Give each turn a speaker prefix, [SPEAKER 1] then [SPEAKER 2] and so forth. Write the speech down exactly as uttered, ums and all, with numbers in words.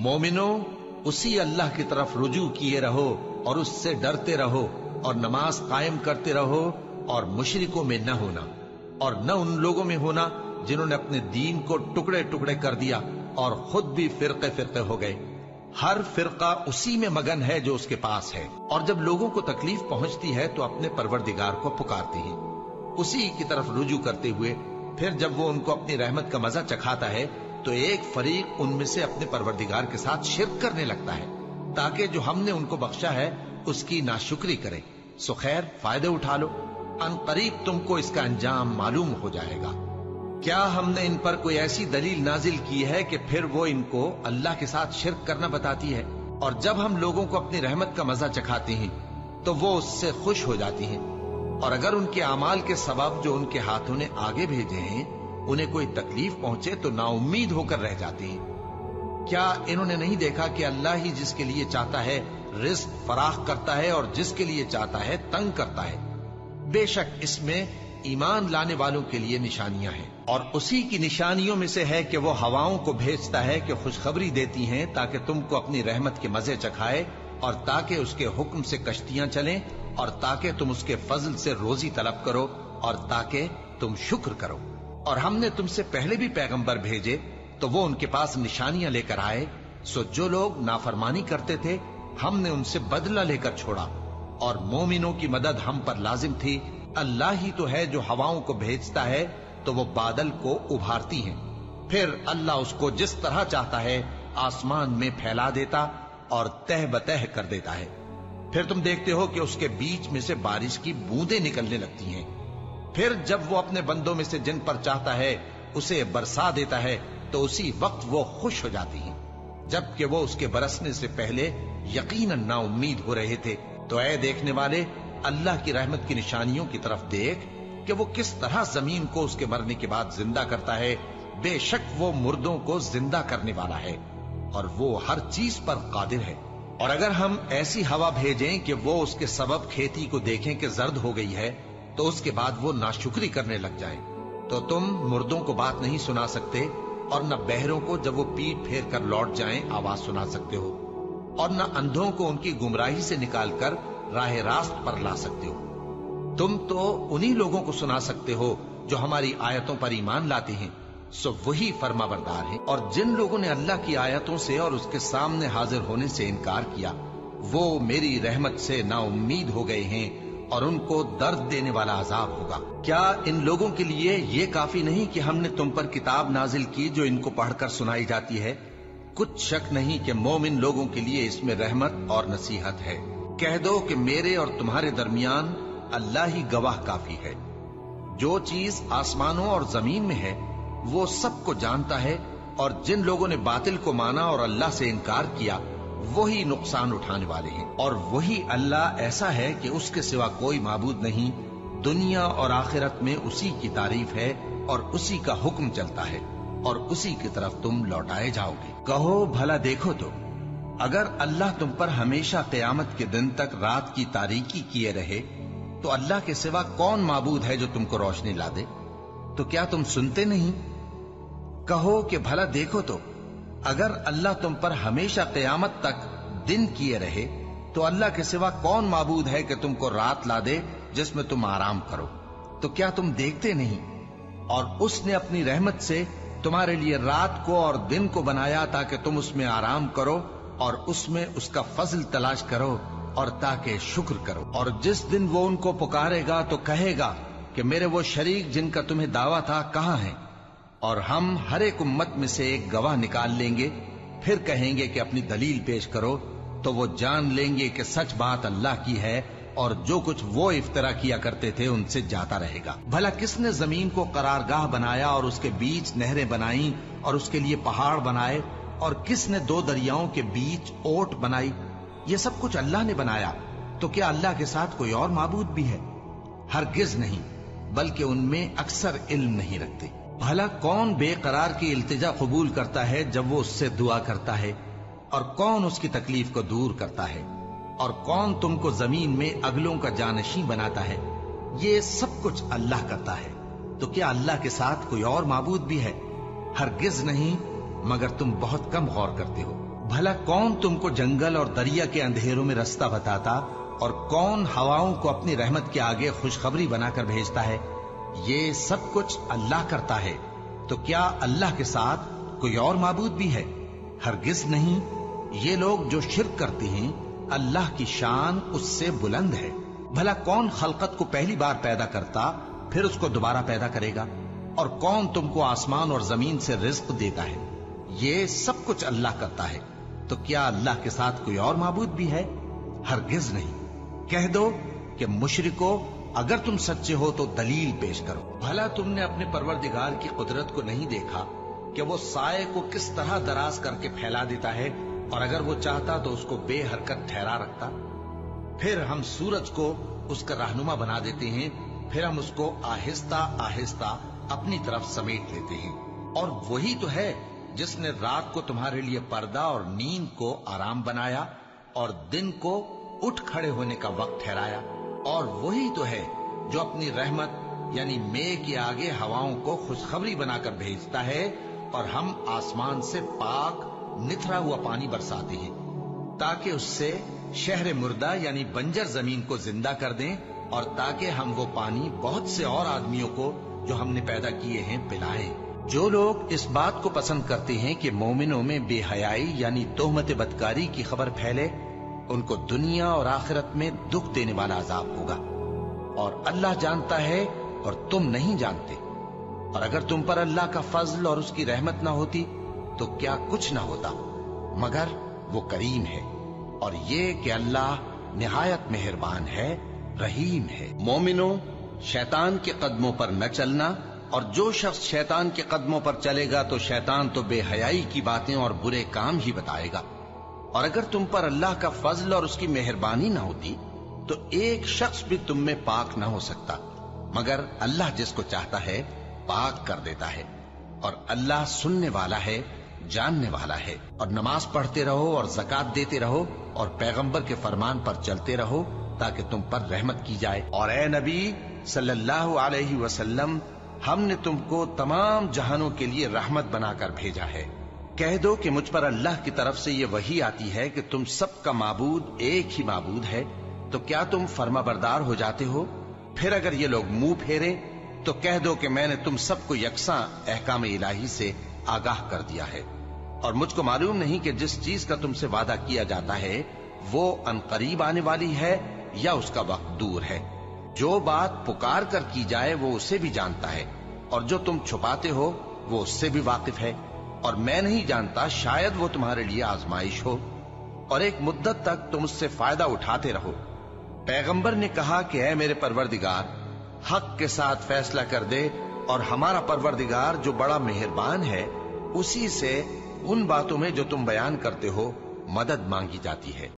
[SPEAKER 1] मोमिनो, उसी अल्लाह की तरफ रुजू किए रहो और उससे डरते रहो और नमाज कायम करते रहो और मुशरिकों में न होना और न उन लोगों में होना जिन्होंने अपने दीन को टुकड़े टुकड़े कर दिया और खुद भी फिरके फिरके हो गए। हर फिरका उसी में मगन है जो उसके पास है, और जब लोगों को तकलीफ पहुंचती है तो अपने परवरदिगार को पुकारते हैं, उसी की तरफ रुजू करते हुए। फिर जब वो उनको अपनी रहमत का मजा चखाता है तो एक फरीक उनमें से अपने परवरदिगार के साथ शिर्क करने लगता है, ताकि जो हमने उनको बख्शा है उसकी नाशुक्री करें। सो खैर, फायदे उठा लो, अन करीब तुमको इसका अंजाम मालूम हो जाएगा। क्या हमने इन पर कोई ऐसी दलील नाजिल की है कि फिर वो इनको अल्लाह के साथ शिर्क करना बताती है? और जब हम लोगों को अपनी रहमत का मजा चखाते हैं तो वो उससे खुश हो जाती हैं, और अगर उनके अमाल के सबब जो उनके हाथों ने आगे भेजे हैं उन्हें कोई तकलीफ पहुंचे तो नाउम्मीद होकर रह जाती हैं। क्या इन्होंने नहीं देखा कि अल्लाह ही जिसके लिए चाहता है रिज्क फराख करता है और जिसके लिए चाहता है तंग करता है? बेशक इसमें ईमान लाने वालों के लिए निशानियां हैं, और उसी की निशानियों में से है कि वो हवाओं को भेजता है कि खुशखबरी देती हैं ताकि तुमको अपनी रहमत के मजे चखाए, और ताकि उसके हुक्म से कश्तियां चलें, और ताकि तुम उसके फजल से रोजी तलब करो, और ताकि तुम शुक्र करो। और हमने तुमसे पहले भी पैगंबर भेजे तो वो उनके पास निशानियां लेकर आए। सो जो लोग नाफरमानी करते थे हमने उनसे बदला लेकर छोड़ा, और मोमिनों की मदद हम पर लाजिम थी। अल्लाह ही तो है जो हवाओं को भेजता है तो वो बादल को उभारती हैं, फिर अल्लाह उसको जिस तरह चाहता है आसमान में फैला देता और तह बतह कर देता है। फिर तुम देखते हो कि उसके बीच में से बारिश की बूंदें निकलने लगती हैं। फिर जब वो अपने बंदों में से जिन पर चाहता है उसे बरसा देता है तो उसी वक्त वो खुश हो जाती हैं, जबकि वो उसके बरसने से पहले यकीनन नाउम्मीद हो रहे थे। तो ऐ देखने वाले, अल्लाह की रहमत की निशानियों की तरफ देख कि वो किस तरह जमीन को उसके मरने के बाद जिंदा करता है। बेशक वो मुर्दों को जिंदा करने वाला है और वो हर चीज पर कादिर है। और अगर हम ऐसी हवा भेजें कि वो उसके सबब खेती को देखें कि जर्द हो गई है, तो उसके बाद वो नाशुक्री करने लग जाए, तो तुम मुर्दों को बात नहीं सुना सकते, और न बहरों को जब वो पीठ फेर कर लौट जाएं आवाज सुना सकते हो, और न अंधों को उनकी गुमराही से निकालकर राह रास्त पर ला सकते हो। तुम तो उन्हीं लोगों को सुना सकते हो जो हमारी आयतों पर ईमान लाते हैं, सो वही फर्माबरदार है। और जिन लोगों ने अल्लाह की आयतों से और उसके सामने हाजिर होने से इनकार किया, वो मेरी रहमत से नाउम्मीद हो गए हैं और उनको दर्द देने वाला अजाब होगा। क्या इन लोगों के लिए ये काफी नहीं कि हमने तुम पर किताब नाजिल की जो इनको पढ़कर सुनाई जाती है? कुछ शक नहीं कि मोमिन लोगों के लिए इसमें रहमत और नसीहत है। कह दो कि मेरे और तुम्हारे दरमियान अल्लाह ही गवाह काफी है। जो चीज आसमानों और जमीन में है वो सबको जानता है, और जिन लोगों ने बातिल को माना और अल्लाह से इनकार किया वही नुकसान उठाने वाले हैं। और वही अल्लाह ऐसा है कि उसके सिवा कोई माबूद नहीं। दुनिया और आखिरत में उसी की तारीफ है और उसी का हुक्म चलता है, और उसी की तरफ तुम लौटाए जाओगे। कहो भला देखो तो, अगर अल्लाह तुम पर हमेशा क़यामत के दिन तक रात की तारीकी किए रहे तो अल्लाह के सिवा कौन माबूद है जो तुमको रोशनी ला दे? तो क्या तुम सुनते नहीं? कहो कि भला देखो तो, अगर अल्लाह तुम पर हमेशा क़यामत तक दिन किए रहे तो अल्लाह के सिवा कौन माबूद है कि तुमको रात ला दे जिसमें तुम आराम करो? तो क्या तुम देखते नहीं? और उसने अपनी रहमत से तुम्हारे लिए रात को और दिन को बनाया ताकि तुम उसमें आराम करो और उसमें उसका फजल तलाश करो और ताकि शुक्र करो। और जिस दिन वो उनको पुकारेगा तो कहेगा कि मेरे वो शरीक जिनका तुम्हें दावा था कहाँ हैं? और हम हर एक उम्मत में से एक गवाह निकाल लेंगे, फिर कहेंगे कि अपनी दलील पेश करो, तो वो जान लेंगे कि सच बात अल्लाह की है और जो कुछ वो इफ्तरा किया करते थे उनसे जाता रहेगा। भला किसने जमीन को करारगाह बनाया और उसके बीच नहरें बनाई और उसके लिए पहाड़ बनाए, और किसने दो दरियाओं के बीच ओट बनाई? ये सब कुछ अल्लाह ने बनाया। तो क्या अल्लाह के साथ कोई और माबूद भी है? हरगिज नहीं, बल्कि उनमें अक्सर इल्म नहीं रखते। भला कौन बेकरार की इल्तिजा कबूल करता है जब वो उससे दुआ करता है, और कौन उसकी तकलीफ को दूर करता है, और कौन तुमको जमीन में अगलों का जानशी बनाता है? ये सब कुछ अल्लाह करता है। तो क्या अल्लाह के साथ कोई और माबूद भी है? हरगिज नहीं, मगर तुम बहुत कम गौर करते हो। भला कौन तुमको जंगल और दरिया के अंधेरों में रास्ता बताता, और कौन हवाओं को अपनी रहमत के आगे खुशखबरी बनाकर भेजता है? ये सब कुछ अल्लाह करता है। तो क्या अल्लाह के साथ कोई और माबूद भी है? हरगिज नहीं। ये लोग जो शिर्क करते हैं, अल्लाह की शान उससे बुलंद है। भला कौन खलकत को पहली बार पैदा करता, फिर उसको दोबारा पैदा करेगा? और कौन तुमको आसमान और जमीन से रिज्क देता है? ये सब कुछ अल्लाह करता है। तो क्या अल्लाह के साथ कोई और माबूद भी है? हरगिज नहीं। कह दो कि मुशरिको, अगर तुम सच्चे हो तो दलील पेश करो। भला तुमने अपने परवरदिगार की कुदरत को नहीं देखा कि वो साए को किस तरह दराज करके फैला देता है, और अगर वो चाहता तो उसको बेहरकत ठहरा रखता। फिर हम सूरज को उसका रहनुमा बना देते हैं, फिर हम उसको आहिस्ता आहिस्ता अपनी तरफ समेट लेते हैं। और वही तो है जिसने रात को तुम्हारे लिए पर्दा और नींद को आराम बनाया, और दिन को उठ खड़े होने का वक्त ठहराया। और वही तो है जो अपनी रहमत यानी मेघ के आगे हवाओं को खुशखबरी बनाकर भेजता है, और हम आसमान से पाक निथरा हुआ पानी बरसाते हैं, ताकि उससे शहर मुर्दा यानी बंजर जमीन को जिंदा कर दें, और ताकि हम वो पानी बहुत से और आदमियों को जो हमने पैदा किए हैं पिलाएं। जो लोग इस बात को पसंद करते हैं कि मोमिनों में बेहयाई यानी तोहमत बदकारी की खबर फैले, उनको दुनिया और आखिरत में दुख देने वाला अजाब होगा। और अल्लाह जानता है और तुम नहीं जानते। और अगर तुम पर अल्लाह का फजल और उसकी रहमत ना होती तो क्या कुछ ना होता, मगर वो करीम है। और ये कि अल्लाह निहायत मेहरबान है, रहीम है। मोमिनों, शैतान के कदमों पर न चलना, और जो शख्स शैतान के कदमों पर चलेगा तो शैतान तो बेहयाई की बातें और बुरे काम ही बताएगा। और अगर तुम पर अल्लाह का फजल और उसकी मेहरबानी ना होती तो एक शख्स भी तुम में पाक ना हो सकता, मगर अल्लाह जिसको चाहता है पाक कर देता है। और अल्लाह सुनने वाला है, जानने वाला है। और नमाज पढ़ते रहो और ज़कात देते रहो और पैगंबर के फरमान पर चलते रहो ताकि तुम पर रहमत की जाए। और ए नबी सल्लल्लाहु अलैहि वसल्लम, हमने तुमको तमाम जहानों के लिए रहमत बनाकर भेजा है। कह दो कि मुझ पर अल्लाह की तरफ से ये वही आती है कि तुम सबका माबूद एक ही माबूद है, तो क्या तुम फर्माबरदार हो जाते हो? फिर अगर ये लोग मुंह फेरे तो कह दो कि मैंने तुम सबको यकसा अहकाम इलाही से आगाह कर दिया है। और मुझको मालूम नहीं कि जिस चीज का तुमसे वादा किया जाता है वो अनकरीब आने वाली है या उसका वक्त दूर है। जो बात पुकार कर की जाए वो उसे भी जानता है, और जो तुम छुपाते हो वो उससे भी वाकिफ है। और मैं नहीं जानता, शायद वो तुम्हारे लिए आजमाइश हो, और एक मुद्दत तक तुम उससे फायदा उठाते रहो। पैगंबर ने कहा कि ऐ मेरे परवरदिगार, हक के साथ फैसला कर दे, और हमारा परवरदिगार जो बड़ा मेहरबान है उसी से उन बातों में जो तुम बयान करते हो मदद मांगी जाती है।